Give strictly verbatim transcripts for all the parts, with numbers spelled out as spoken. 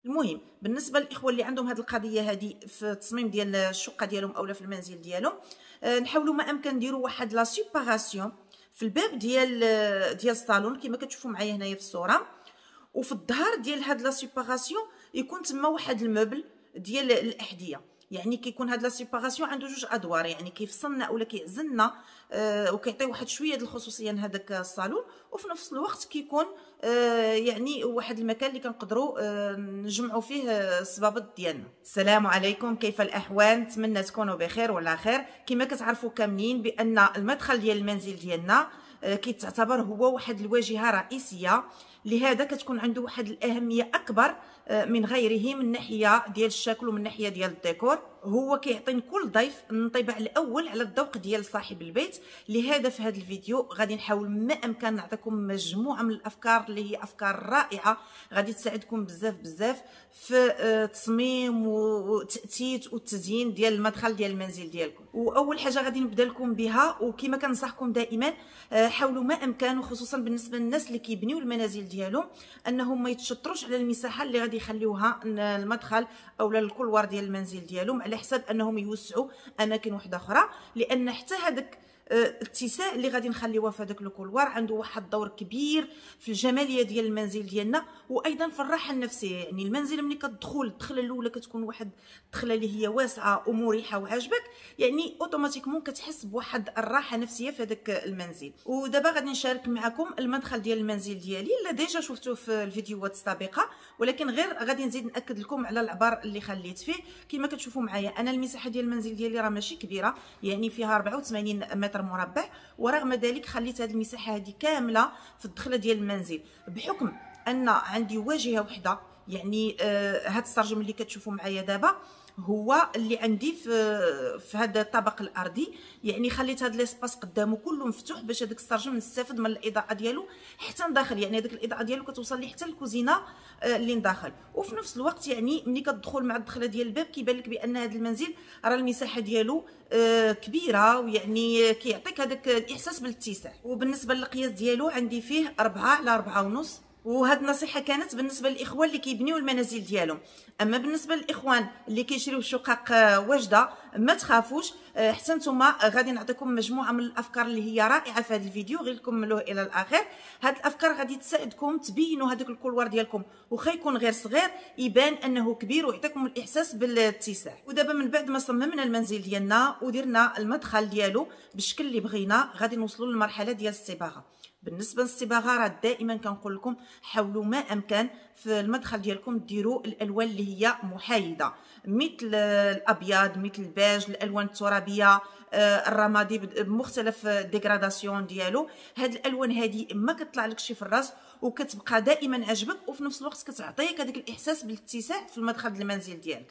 المهم بالنسبه للاخوه اللي عندهم هذه القضيه هذه في التصميم ديال الشقه ديالهم اولا في المنزل ديالهم، أه نحاولوا ما امكن نديروا واحد لا سيباراسيون في الباب ديال ديال الصالون كما كتشوفوا معايا هنايا في الصوره، وفي الظهر ديال هاد لا سيباراسيون يكون تما واحد الموبل ديال الاحذيه. يعني كيكون هاد لا سيباراسيون عنده جوج ادوار، يعني كيفصلنا اولا كيعزلنا آه وكيعطي واحد شويه ديال الخصوصيه لهداك الصالون، وفي نفس الوقت كيكون آه يعني واحد المكان اللي كنقدروا آه نجمعوا فيه الصبابط ديالنا. السلام عليكم، كيف الاحوال؟ نتمنى تكونوا بخير وعلى خير. كما كتعرفوا كاملين بان المدخل ديال المنزل ديالنا آه كيتعتبر هو واحد الواجهه رئيسيه، لهذا كتكون عنده واحد الاهميه اكبر من غيره من ناحيه ديال الشكل ومن ناحيه ديال الديكور. هو كيعطي كل ضيف الانطباع الاول على الذوق ديال صاحب البيت. لهذا في هذا الفيديو غادي نحاول ما امكن نعطيكم مجموعه من الافكار اللي هي افكار رائعه غادي تساعدكم بزاف بزاف في تصميم وتأتيت والتزيين ديال المدخل ديال المنزل ديالكم. واول حاجه غادي نبدا لكم بها، وكما كنصحكم دائما حاولوا ما امكن، وخصوصا بالنسبه للناس اللي كيبنيو المنازل ديالهم، انهم ما يتشطروش على المساحه اللي غادي يخليوها المدخل اولا الكولوار ديال المنزل ديالهم، على حساب انهم يوسعوا اماكن وحده اخرى، لان حتى هذاك الاتساع اللي غادي نخليوه في هذاك الكولوار عنده واحد الدور كبير في الجماليه ديال المنزل ديالنا، وايضا في الراحه النفسيه. يعني المنزل ملي كتدخل الدخله الاولى كتكون واحد الدخله اللي هي واسعه ومريحه وعاجبك، يعني اوتوماتيكمون كتحس بواحد الراحه النفسيه في هذاك المنزل. ودابا غادي نشارك معكم المدخل ديال المنزل ديالي اللي ديجا شفتوه في الفيديوهات السابقه، ولكن غير غادي نزيد ناكد لكم على العبار اللي خليت فيه. كما كتشوفوا معايا انا المساحه ديال المنزل ديالي راه ماشي كبيره، يعني فيها أربعة وثمانين متر مربع، ورغم ذلك خليت هذه المساحه هذه كامله في الدخله ديال المنزل، بحكم ان عندي واجهه وحده. يعني آه هذا السرجم اللي كتشوفوا معايا دابا هو اللي عندي في في هذا الطبق الارضي، يعني خليت هذا ليسباس قدامه كله مفتوح باش هذاك السرجم نستافد من الاضاءه ديالو حتى لداخل. يعني هذيك الاضاءه ديالو كتوصل لي حتى الكوزينه اللي لداخل، وفي نفس الوقت يعني ملي كتدخل مع الدخله ديال الباب كيبان لك بان هذا المنزل راه المساحه ديالو كبيره، ويعني كيعطيك هذاك الاحساس بالاتساع. وبالنسبه للقياس ديالو عندي فيه أربعة على أربعة ونص، وهاد النصيحه كانت بالنسبه للاخوان اللي كيبنيو المنازل ديالهم. اما بالنسبه للاخوان اللي كيشريو شقق واجده ما تخافوش، حتى نتوما غادي نعطيكم مجموعه من الافكار اللي هي رائعه في هذا الفيديو، غير نكملوه الى الاخر. هاد الافكار غادي تساعدكم تبينوا هذاك الكولوار ديالكم، واخا يكون غير صغير يبان انه كبير ويعطيكم الاحساس بالاتساع. ودابا من بعد ما صممنا المنزل ديالنا ودرنا المدخل ديالو بالشكل اللي بغينا، غادي نوصلوا للمرحله ديال الصباغه. بالنسبه للصباغه راه دائما كنقول لكم حاولوا ما امكن في المدخل ديالكم ديروا الالوان اللي هي محايده، مثل الابيض، مثل البيج، الالوان الترابيه، الرمادي بمختلف ديغراداسيون ديالو. هاد الالوان هذه ما كتطلع لك شي في الراس وكتبقى دائما عجبك، وفي نفس الوقت كتعطيك هذاك الاحساس بالاتساع في المدخل ديال المنزل ديالك.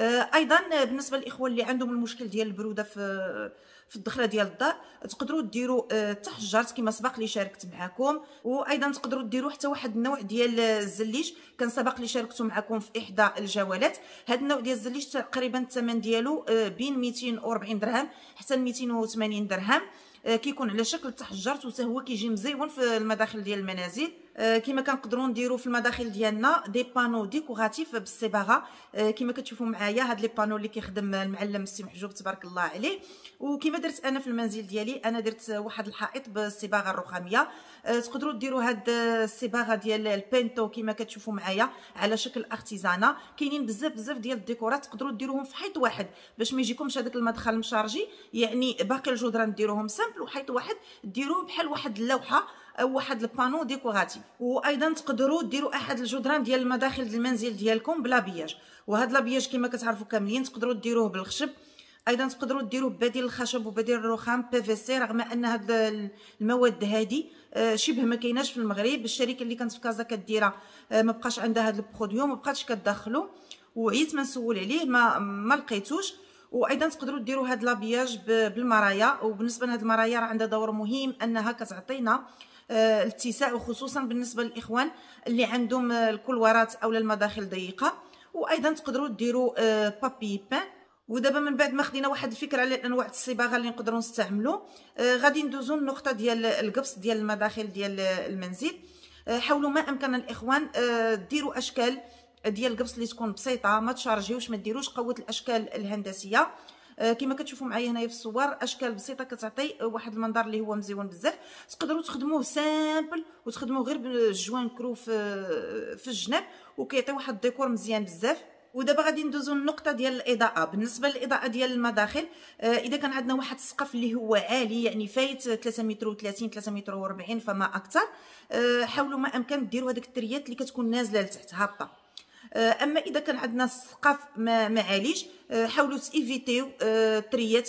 ايضا بالنسبه للاخوان اللي عندهم المشكل ديال البروده في في الدخله ديال الدار، تقدروا ديروا تحجرت كما سبق لي شاركت معكم، وايضا تقدروا ديروا حتى واحد النوع ديال الزليج كان سبق لي شاركته معكم في احدى الجولات. هذا النوع ديال الزليج تقريبا الثمن ديالو بين مئتين وأربعين درهم حتى مئتين وثمانين درهم، كيكون على شكل تحجرت، وحتى هو كيجي مزيون في المداخل ديال المنازل. كما كنقدروا نديروا في المداخل ديالنا دي بانو ديكوراتيف بالصباغه، كما كتشوفوا معايا هاد لي بانو اللي كيخدم المعلم السي محجوب تبارك الله عليه. وكما درت انا في المنزل ديالي، انا درت واحد الحائط بالصباغه الرخاميه. تقدروا ديروا هاد الصباغه ديال البينتو كما كتشوفوا معايا على شكل ارتيزانا. كاينين بزاف بزاف ديال الديكورات تقدروا ديروهم في حيط واحد باش ما يجيكمش هذاك المدخل مشارجي، يعني باقي الجدران ديروهم سامبل، وحيط واحد ديروه بحال واحد اللوحه او واحد البانو ديكوراتيف. وايضا تقدروا ديروا احد الجدران ديال المداخل ديال المنزل ديالكم بلا بياج، وهذا لابياج كما كتعرفوا كاملين تقدروا ديروه بالخشب. ايضا تقدروا ديروه ببديل الخشب وبديل الرخام بي في سي، رغم ان هاد المواد هذه شبه ما كايناش في المغرب. الشركه اللي كانت في كازا كديرها ما بقاش عندها هاد البرودوي، ما بقاتش كتدخلو، وعيت ما نسول عليه ما ما لقيتوش. وايضا تقدروا ديروا هاد لابياج بالمرايا. وبالنسبه لهاد المرايا راه عندها دور مهم، انها كتعطينا الاتساع، وخصوصا بالنسبه للاخوان اللي عندهم الكولوارات او المداخل ضيقه. وايضا تقدروا ديروا بابي بان. ودابا من بعد ما خدينا واحد الفكره على انواع الصباغه اللي نقدروا نستعملوا، غادي ندوزو النقطه ديال القبص ديال المداخل ديال المنزل. حاولوا ما امكن الاخوان ديروا اشكال ديال القبص اللي تكون بسيطه، ما تشارجيوش، ما ديروش قوه الاشكال الهندسيه. كما كتشوفوا معايا هنايا في الصور اشكال بسيطه كتعطي واحد المنظر اللي هو مزيون بزاف. تقدروا تخدموه سامبل وتخدموه غير بالجوان كرو في في الجناب وكيعطي واحد الديكور مزيان بزاف. ودابا غادي ندوزو للنقطه ديال الاضاءه. بالنسبه للاضاءه ديال المداخل، آه اذا كان عندنا واحد السقف اللي هو عالي يعني فايت ثلاثة متر وثلاثين ثلاثة متر وأربعين فما اكثر، آه حاولوا ما امكن ديروا هذيك التريات اللي كتكون نازله لتحت هابطه. آه اما اذا كان عندنا السقف ما معاليش، آه حاولوا تيفيتيو آه التريات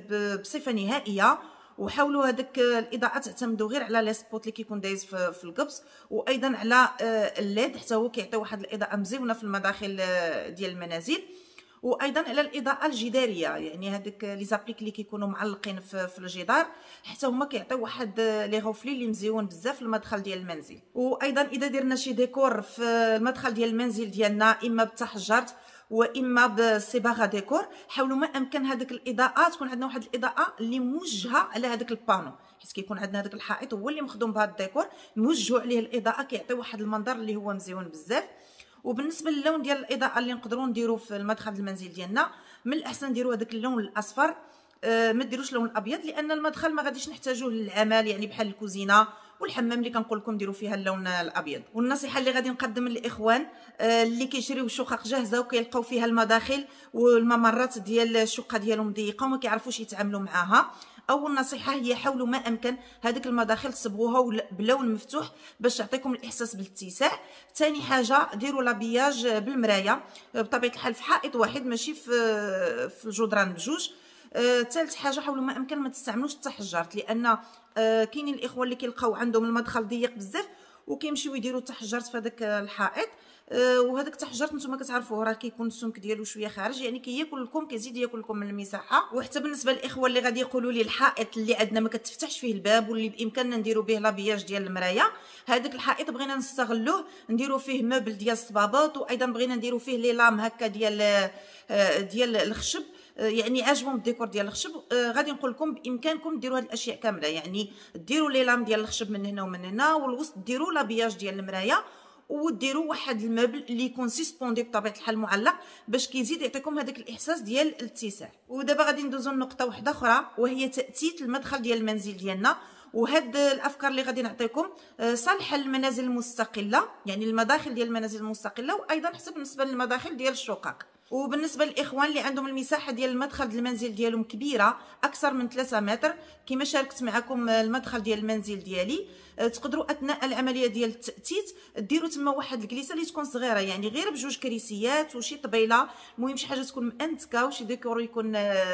بصفه نهائيه، وحاولوا هذاك الاضاءه تعتمدوا غير على لي سبوت اللي كيكون دايز في, في القبص، وايضا على الليد حتى هو كيعطي واحد الاضاءه مزيونه في المداخل ديال المنازل، وايضا على الاضاءه الجداريه يعني هذوك لي زابليك اللي كيكونوا معلقين في, في الجدار حتى هما كيعطيو واحد لي غوفلي اللي مزيون بزاف في المدخل ديال المنزل. وايضا اذا درنا شي ديكور في المدخل ديال المنزل ديالنا اما بالتحجرت واما بصباغه ديكور، حاولوا ما امكن هذيك الاضاءه تكون عندنا واحد الاضاءه اللي موجهه على هذاك البانو، حيت كيكون عندنا هذاك الحائط هو اللي مخدوم بهذا الديكور، نوجهوا عليه الاضاءه كيعطي واحد المنظر اللي هو مزيون بزاف. وبالنسبه للون ديال الاضاءه اللي نقدروا نديروا في المدخل المنزل ديالنا، من الاحسن نديروا هذاك اللون الاصفر، أه ما ديروش اللون الابيض لان المدخل ما غاديش نحتاجوه للعمل يعني بحال الكوزينه والحمام اللي كنقول لكم ديروا فيها اللون الابيض. والنصيحه اللي غادي نقدم للاخوان أه اللي كيشريو شقق جاهزه وكيلقاو فيها المداخل والممرات ديال الشقه ديالهم ضيقه وما كيعرفوش يتعاملوا معاها، اول نصيحه هي حاولوا ما امكن هذيك المداخل تصبغوها بلون مفتوح باش تعطيكم الاحساس بالاتساع. ثاني حاجه ديروا لابياج بالمرايه بطبيعه الحال في حائط واحد ماشي في في الجدران بجوج. ثالث آه، حاجه حاولوا ما امكن ما تستعملوش التحجرات، لان آه، كاينين الاخوه اللي كيلقاو عندهم المدخل ضيق بزاف وكيمشيو يديروا التحجرات في هذاك الحائط، أه وهذاك التحجرات نتوما كتعرفوه راه كيكون السمك ديالو شويه خارج يعني كياكل لكم كيزيد ياكل لكم من المساحه. وحتى بالنسبه للاخوه اللي غادي يقولوا لي الحائط اللي عندنا ما كتفتحش فيه الباب واللي بامكاننا نديروا به لابياج ديال المرايه، هذاك الحائط بغينا نستغلوه نديروا فيه مبل ديال الصبابط، وايضا بغينا نديروا فيه لي لام هكا ديال ديال الخشب يعني عاجبهم الديكور ديال الخشب. آه غادي نقول لكم بامكانكم ديروا هاد الاشياء كامله، يعني ديروا لي لام ديال الخشب من هنا ومن هنا، والوسط ديروا لابياج ديال المرايه، وديروا واحد المبل اللي يكون سيسبوندي بطبيعه الحال معلق باش كيزيد يعطيكم هذاك الاحساس ديال الاتساع. ودابا غادي ندوزو لنقطه واحده اخرى وهي تاتيت المدخل ديال المنزل ديالنا. وهاد الافكار اللي غادي نعطيكم صالحه للمنازل المستقله يعني المداخل ديال المنازل المستقله، وايضا حتى بالنسبه للمداخل ديال الشقق. وبالنسبه للاخوان اللي عندهم المساحه ديال المدخل ديال المنزل ديالهم كبيره اكثر من ثلاثة متر كما شاركت معكم المدخل ديال المنزل ديالي، تقدروا اثناء العمليه ديال التاتيت ديروا تما واحد الكليسه اللي تكون صغيره يعني غير بجوج كريسيات وشي طبيله، المهم شي حاجه تكون مانتكه وشي ديكور يكون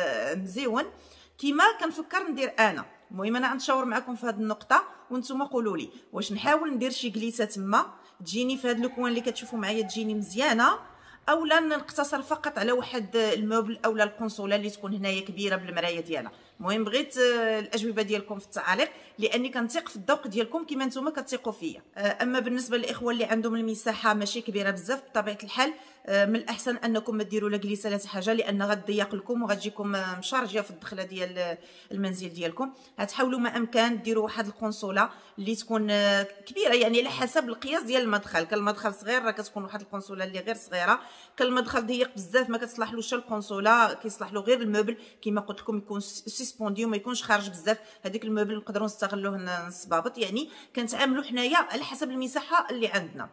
مزيون كما كنفكر ندير انا. المهم انا غنتشاور معكم في هذه النقطه وانتم قولوا لي واش نحاول ندير شي كليسه تما تجيني في هذا الكوان اللي كتشوفوا معايا تجيني مزيانه، اولا نقتصر فقط على واحد الموبل اولا الكونسوله اللي تكون هنايا كبيره بالمرايه ديالها. المهم بغيت الاجوبه ديالكم في التعاليق لاني كنثق في الذوق ديالكم كما نتوما كتثقوا فيا. اما بالنسبه للاخوه اللي عندهم المساحه ماشي كبيره بزاف بطبيعه الحال من الاحسن انكم ما ديروا لا كليسه لا حاجه لان غتضيق لكم وغتجيكم مشارجه في الدخله ديال المنزل ديالكم. غتحاولوا ما امكن ديروا واحد الكونسوله اللي تكون كبيره يعني على حسب القياس ديال المدخل. كان المدخل صغير راه كتكون واحد الكونسوله اللي غير صغيره، كان المدخل ضيق بزاف ما كتصلحلوش الكونسوله كيصلح له غير الموبل كما قلت لكم يكون سيسبوندي وما يكونش خارج بزاف. هذيك الموبل نقدروا نستغلوه نصبابط يعني كنتعاملوا حنايا على حسب المساحه اللي عندنا.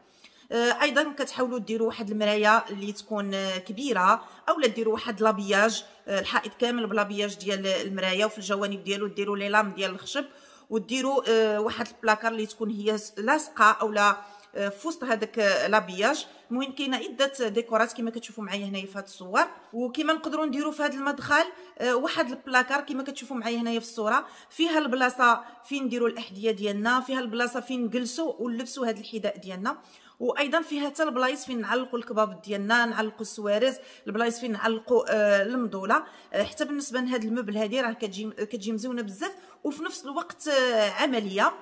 ايضا كتحاولوا ديروا واحد المرايه اللي تكون كبيره اولا ديروا واحد لابياج الحائط كامل بلابياج ديال المرايه وفي الجوانب ديالو ديروا لي لام ديال الخشب وديروا واحد البلاكار اللي تكون هي لاصقه اولا في وسط هذاك لابياج. المهم كاينه عده ديكورات كما كتشوفوا معايا هنايا في هذه الصور. وكما نقدروا نديروا في هذا المدخل واحد البلاكار كما كتشوفوا معايا هنايا في الصوره فيها البلاصه فين نديروا الاحذيه ديالنا، فيها البلاصه فين نجلسوا ونلبسوا هذا الحذاء ديالنا، وايضا فيها حتى البلايص فين نعلقوا الكباب ديالنا نعلقوا السوارز، البلايص فين نعلقوا آه المضوله. آه حتى بالنسبه لهذا المبل هذه راه كتجي كتجي مزيونه بزاف وفي نفس الوقت آه عمليه.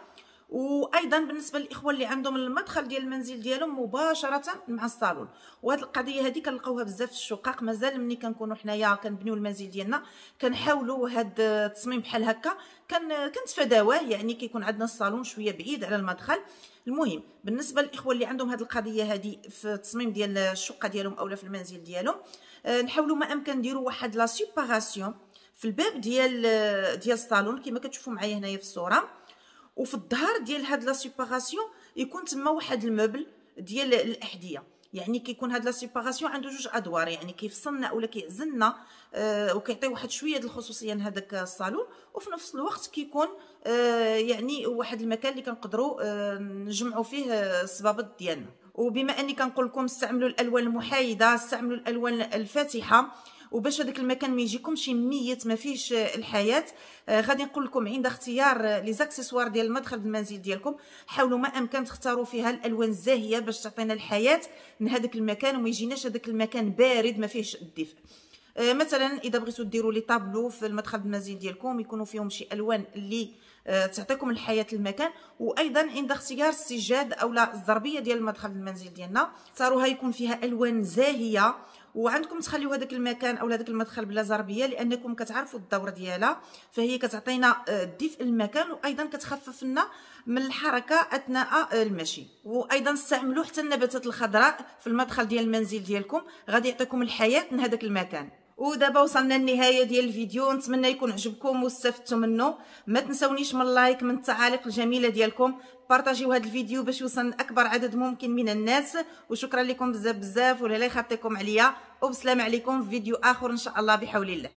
وايضا بالنسبه للاخوه اللي عندهم المدخل ديال المنزل ديالهم مباشره مع الصالون. وهذه القضيه هذه كنلقاوها بزاف في الشقق. مازال ملي كنكونوا حنايا كنبنيو المنزل ديالنا كنحاولوا هذا التصميم بحال هكا كن كنتفاداوه، يعني كيكون عندنا الصالون شويه بعيد على المدخل. المهم بالنسبه للاخوه اللي عندهم هذه القضيه هذه في التصميم ديال الشقه ديالهم اولا في المنزل ديالهم، نحاولوا ما امكن نديروا واحد لا سيباراسيون في الباب ديال ديال الصالون كما كتشوفوا معايا هنايا في الصوره. وفي الظهر ديال هاد لا سيباراسيون يكون تما واحد الموبل ديال الاحذيه، يعني كيكون هاد لا سيباراسيون عنده جوج ادوار، يعني كيفصلنا اولا كيعزلنا آه وكيعطي واحد شويه ديال الخصوصيه لهداك الصالون، وفي نفس الوقت كيكون آه يعني واحد المكان اللي كنقدروا آه نجمعوا فيه الصبابط ديالنا. وبما اني كنقول لكم استعملوا الالوان المحايده، استعملوا الالوان الفاتحه، وباش هذاك المكان ما يجيكمش ميت ما فيهش الحياه. آه غادي نقول لكم عند اختيار لي زاكسيسوار ديال المدخل المنزل ديالكم حاولوا ما امكن تختاروا فيها الالوان الزاهيه باش تعطينا الحياه من هذاك المكان وما يجيناش هذاك المكان بارد ما فيهش الدفء. آه مثلا اذا بغيتوا ديروا لي طابلو في المدخل المنزل ديالكم يكونوا فيهم شي الوان اللي آه تعطيكم الحياه للمكان. وايضا عند اختيار السجاد اولا الزربيه ديال المدخل المنزل ديالنا اختاروها يكون فيها الوان زاهيه، وعندكم تخليو هذاك المكان او هذاك المدخل بلا زربيه لانكم كتعرفوا الدور ديالها، فهي كتعطينا دفء المكان وايضا كتخفف لنا من الحركه اثناء المشي. وايضا استعملوا حتى النباتات الخضراء في المدخل ديال المنزل ديالكم غادي يعطيكم الحياه من هذاك المكان. ودابا وصلنا للنهايه ديال الفيديو، نتمنى يكون عجبكم واستفدتوا منه. ما تنسونيش من اللايك من التعاليق الجميله ديالكم، بارطاجيو هذا الفيديو باش يوصل لاكبر عدد ممكن من الناس. وشكرا لكم بزاف بزاف ولا يخطيكم عليا، وبسلام عليكم في فيديو اخر ان شاء الله بحول الله.